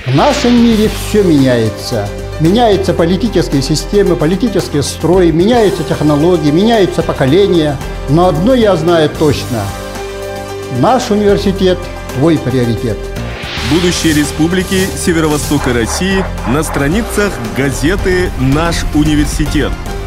В нашем мире все меняется. Меняются политические системы, политический строй, меняются технологии, меняются поколения. Но одно я знаю точно. Наш университет – твой приоритет. Будущее Республики Северо-Востока России на страницах газеты «Наш университет».